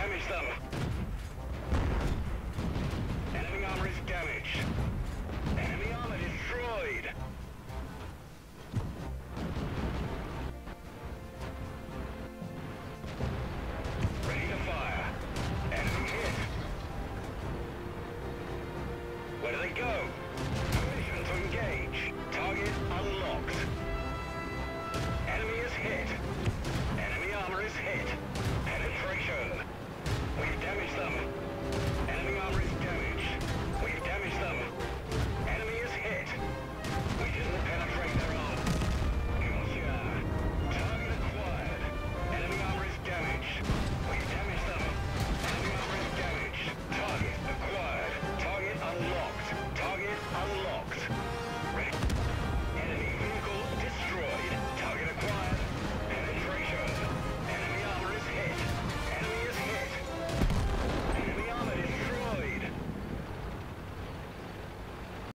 damaged them. Enemy armor is damaged. Enemy armor destroyed. Ready to fire. Enemy hit. Where do they go? Permission to engage. Target unlocked. Enemy is hit. Enemy armor is hit. Penetration. We've damaged them.